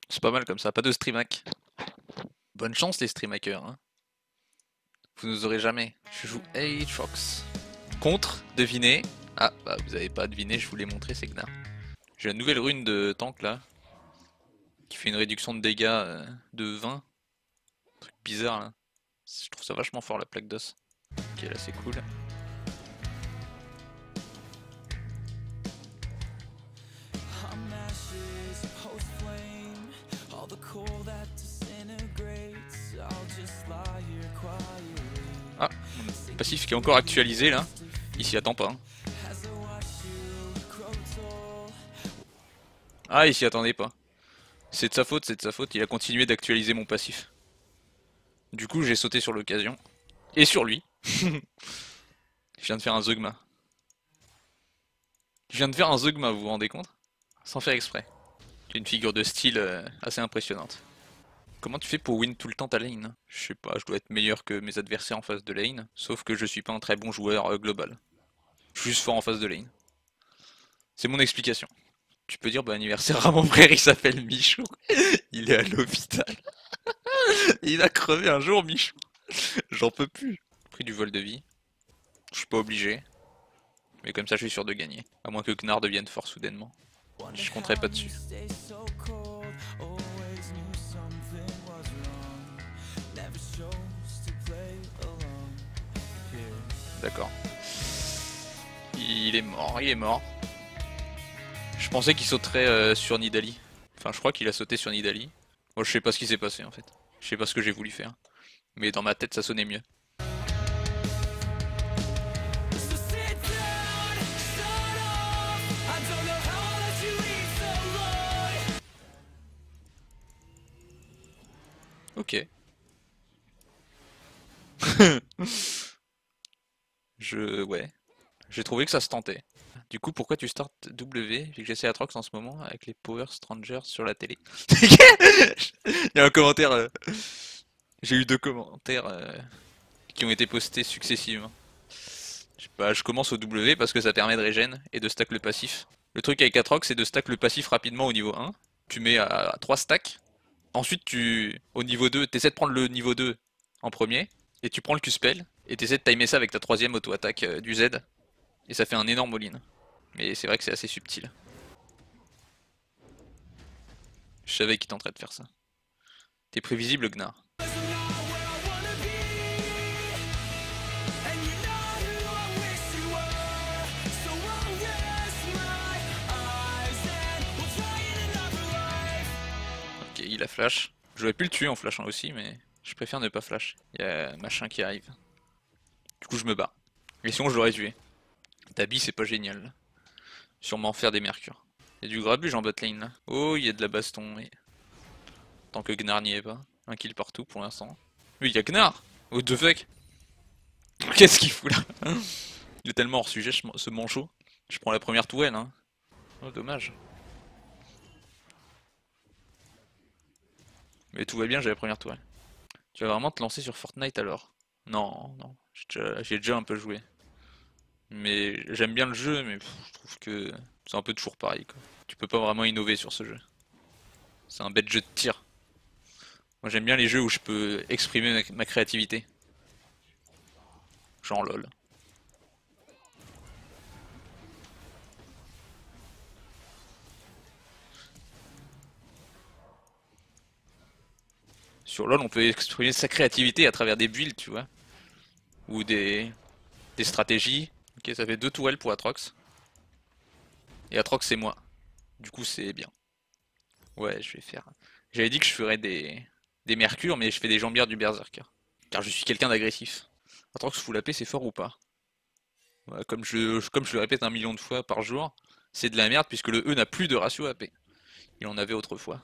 C'est pas mal comme ça, pas de streamac. Bonne chance les streamakers, hein. Vous nous aurez jamais. Je joue Aatrox. Contre, devinez. Ah, bah vous avez pas deviné, je vous l'ai montré, c'est Gnar. J'ai la nouvelle rune de tank là, qui fait une réduction de dégâts de 20. Un truc bizarre là. Je trouve ça vachement fort la plaque d'os. Ok, là c'est cool. Ah, mon passif qui est encore actualisé là. Il s'y attend pas. Hein. Ah, il s'y attendait pas. C'est de sa faute, c'est de sa faute. Il a continué d'actualiser mon passif. Du coup, j'ai sauté sur l'occasion. Et sur lui. Je viens de faire un Zeugma. Je viens de faire un Zeugma, vous vous rendez compte? Sans faire exprès. C'est une figure de style assez impressionnante. Comment tu fais pour win tout le temps ta lane? Je sais pas, je dois être meilleur que mes adversaires en face de lane. Sauf que je suis pas un très bon joueur global. Je suis juste fort en face de lane. C'est mon explication. Tu peux dire bon anniversaire à mon frère, il s'appelle Michou. Il est à l'hôpital. Il a crevé un jour, Michou. J'en peux plus. Pris du vol de vie. Je suis pas obligé. Mais comme ça, je suis sûr de gagner. À moins que Gnar devienne fort soudainement. Je compterai pas dessus. D'accord. Il est mort, il est mort. Je pensais qu'il sauterait sur Nidalee. Enfin, je crois qu'il a sauté sur Nidalee. Moi, je sais pas ce qui s'est passé en fait. Je sais pas ce que j'ai voulu faire. Mais dans ma tête, ça sonnait mieux. Ok. Ouais. J'ai trouvé que ça se tentait. Du coup, pourquoi tu startes W vu que j'essaie Atrox en ce moment avec les Power Strangers sur la télé? Il y a un commentaire. J'ai eu 2 commentaires qui ont été postés successivement. Je sais pas, je commence au W parce que ça permet de régène et de stack le passif. Le truc avec Atrox, c'est de stack le passif rapidement au niveau 1. Tu mets à 3 stacks. Ensuite, au niveau 2, tu essaies de prendre le niveau 2 en premier. Et tu prends le Q-spell. Et tu essaies de timer ça avec ta troisième auto-attaque du Z. Et ça fait un énorme all-in. Mais c'est vrai que c'est assez subtil. Je savais qu'il tenterait de faire ça. T'es prévisible, Gnar. Ok, il a flash. J'aurais pu le tuer en flashant aussi, mais je préfère ne pas flash. Il y a machin qui arrive. Du coup, je me bats. Et sinon, je l'aurais tué. Tabi, c'est pas génial. Sûrement faire des mercures. Il y a du grabuge en botlane là. Oh, il y a de la baston. Oui. Tant que Gnar n'y est pas. Un kill partout pour l'instant. Oui, il y a Gnar. What the fuck? Qu'est-ce qu'il fout là? Il est tellement hors sujet ce manchot. Je prends la première tourelle, hein. Oh, dommage. Mais tout va bien, j'ai la première tourelle. Tu vas vraiment te lancer sur Fortnite alors? Non, non. J'ai déjà un peu joué. Mais j'aime bien le jeu, mais je trouve que c'est un peu toujours pareil, quoi. Tu peux pas vraiment innover sur ce jeu. C'est un bête jeu de tir. Moi j'aime bien les jeux où je peux exprimer ma créativité. Genre LOL. Sur LOL, on peut exprimer sa créativité à travers des builds, tu vois. Ou des stratégies. Ok, ça fait 2 tourelles pour Atrox. Et Atrox, c'est moi. Du coup, c'est bien. Ouais, je vais faire. J'avais dit que je ferais des mercures, mais je fais des jambières du berserker. Car je suis quelqu'un d'agressif. Atrox full AP, c'est fort ou pas? Ouais, comme je le répète 1 million de fois par jour, c'est de la merde puisque le E n'a plus de ratio AP. Il en avait autrefois.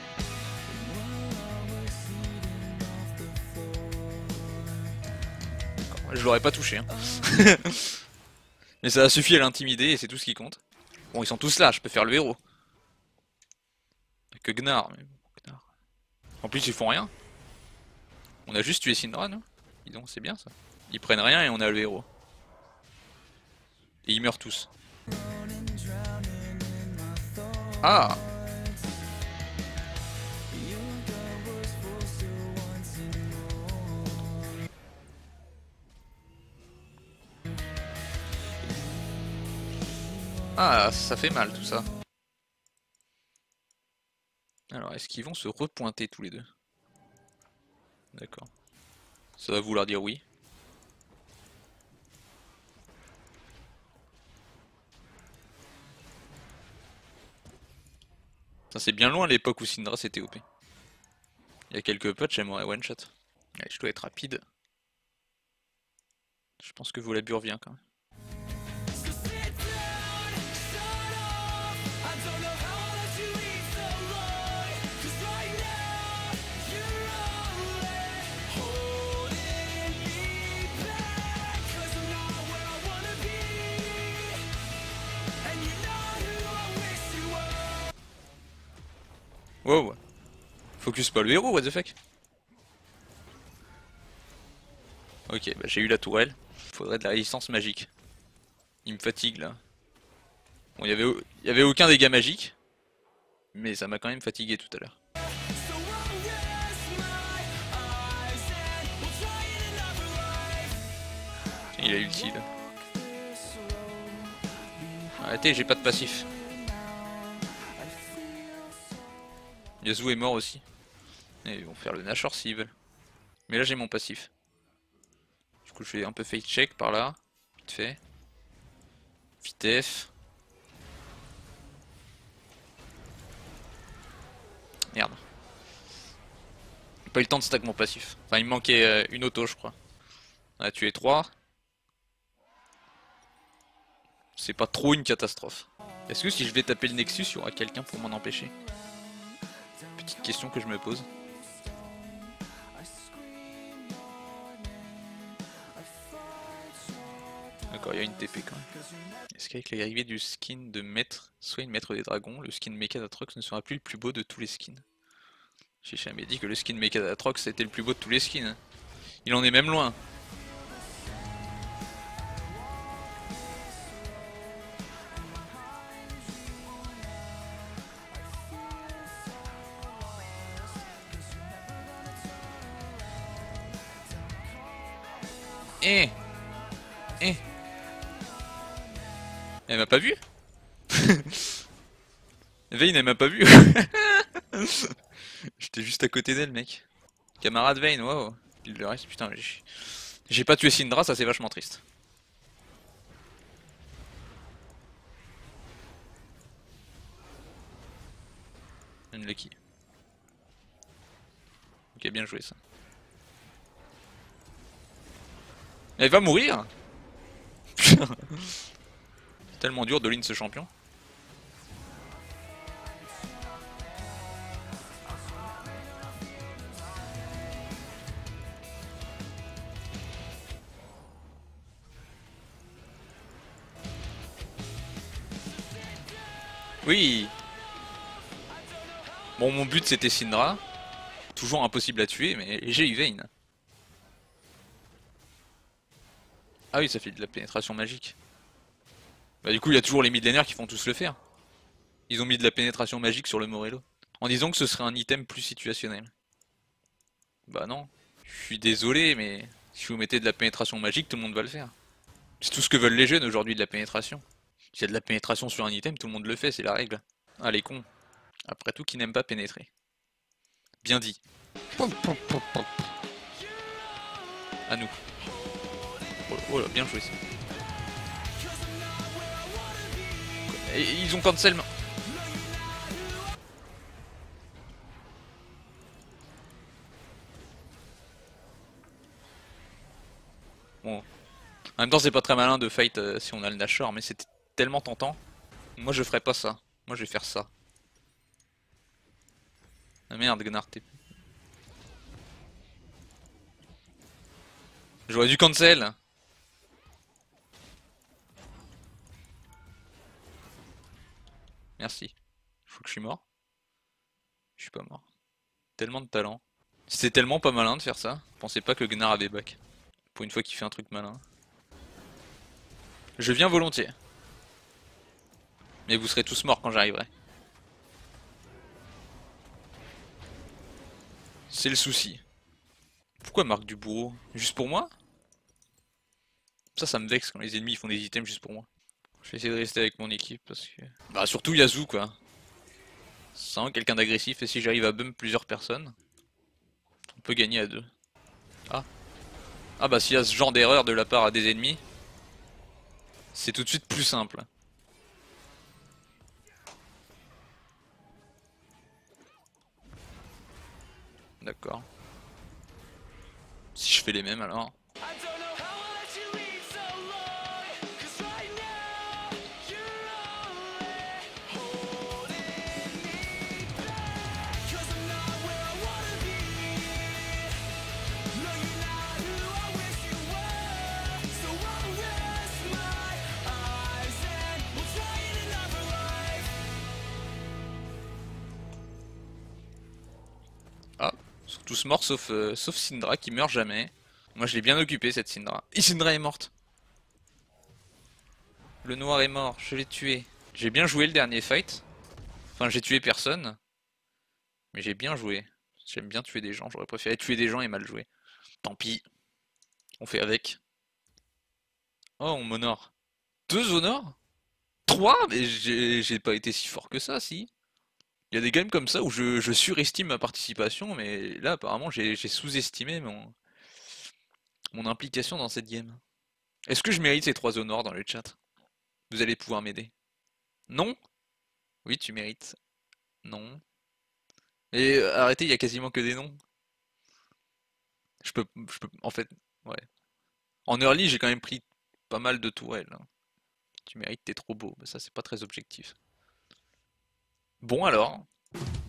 Je l'aurais pas touché, hein. Mais ça a suffi à l'intimider et c'est tout ce qui compte. Bon, ils sont tous là, je peux faire le héros. Y'a que Gnar, mais bon, Gnar. En plus, ils font rien. On a juste tué Syndra, nous. Dis donc, c'est bien ça. Ils prennent rien et on a le héros. Et ils meurent tous. Ah! Ah, ça fait mal tout ça. Alors, est-ce qu'ils vont se repointer tous les deux? D'accord. Ça va vouloir dire oui. Ça c'est bien loin l'époque où Syndra c'était OP. Il y a quelques potes, j'aimerais one shot. Allez, je dois être rapide. Je pense que Volabur vient quand même. Wow. Focus pas le héros, what the fuck? Ok, bah j'ai eu la tourelle. Faudrait de la résistance magique. Il me fatigue là. Bon, y avait aucun dégât magique. Mais ça m'a quand même fatigué tout à l'heure. Il a ulti là. Arrêtez, j'ai pas de passif. Yasuo est mort aussi. Et ils vont faire le Nashor s'ils veulent. Mais là j'ai mon passif. Du coup je fais un peu fake check par là. Vite fait. Vite F. Merde. J'ai pas eu le temps de stack mon passif. Enfin il me manquait une auto je crois. On a tué 3. C'est pas trop une catastrophe. Est-ce que si je vais taper le Nexus, il y aura quelqu'un pour m'en empêcher? Petite question que je me pose. D'accord, il y a une TP quand même. Est-ce qu'avec l'arrivée du skin de maître, soit une maître des dragons, le skin Mecha d'Atrox ne sera plus le plus beau de tous les skins? J'ai jamais dit que le skin Mecha d'Atrox était le plus beau de tous les skins. Il en est même loin. Eh Eh Elle m'a pas vu. Vayne elle m'a pas vu. J'étais juste à côté d'elle mec. Camarade Vayne, waouh. Il le reste, putain, j'ai pas tué Syndra, ça c'est vachement triste. Unlucky. Ok, bien joué ça. Elle va mourir. C'est tellement dur de lean ce champion. Oui. Bon, mon but c'était Syndra. Toujours impossible à tuer, mais j'ai eu Vayne. Ah oui, ça fait de la pénétration magique. Bah du coup, il y a toujours les mid laners qui font tous le faire. Ils ont mis de la pénétration magique sur le Morello. En disant que ce serait un item plus situationnel. Bah non. Je suis désolé, mais si vous mettez de la pénétration magique, tout le monde va le faire. C'est tout ce que veulent les jeunes aujourd'hui, de la pénétration. S'il y a de la pénétration sur un item, tout le monde le fait, c'est la règle. Ah les cons. Après tout, qui n'aime pas pénétrer. Bien dit. À nous. Oh là, bien joué ça. Et ils ont cancel. Bon. En même temps, c'est pas très malin de fight si on a le Nashor, mais c'était tellement tentant. Moi, je ferais pas ça. Moi, je vais faire ça. Ah merde, Gnar, t'es... J'aurais dû cancel. Merci. Faut que je suis mort. Je suis pas mort. Tellement de talent. C'était tellement pas malin de faire ça. Je pensais pas que Gnar avait back. Pour une fois qu'il fait un truc malin. Je viens volontiers. Mais vous serez tous morts quand j'arriverai. C'est le souci. Pourquoi marque du bourreau? Juste pour moi? Ça me vexe quand les ennemis font des items juste pour moi. Je vais essayer de rester avec mon équipe parce que... Bah surtout Yazoo quoi. Sans quelqu'un d'agressif et si j'arrive à bump plusieurs personnes, on peut gagner à deux. Ah. Ah bah s'il y a ce genre d'erreur de la part des ennemis, c'est tout de suite plus simple. D'accord. Si je fais les mêmes alors. Ah, ils sont tous morts sauf Syndra qui meurt jamais. Moi je l'ai bien occupé cette Syndra. Et Syndra est morte. Le noir est mort, je l'ai tué. J'ai bien joué le dernier fight. Enfin j'ai tué personne. Mais j'ai bien joué. J'aime bien tuer des gens, j'aurais préféré tuer des gens et mal jouer. Tant pis, on fait avec. Oh on m'honore. Deux honors? Trois? Mais j'ai pas été si fort que ça, si. Il y a des games comme ça où je surestime ma participation, mais là apparemment j'ai sous-estimé mon implication dans cette game. Est-ce que je mérite ces trois honneurs dans le chat? Vous allez pouvoir m'aider. Non? Oui, tu mérites. Non. Et arrêtez, il y a quasiment que des noms. En fait, ouais. En early, j'ai quand même pris pas mal de tourelles, hein. Tu mérites, t'es trop beau. Mais ça, c'est pas très objectif. Bon alors.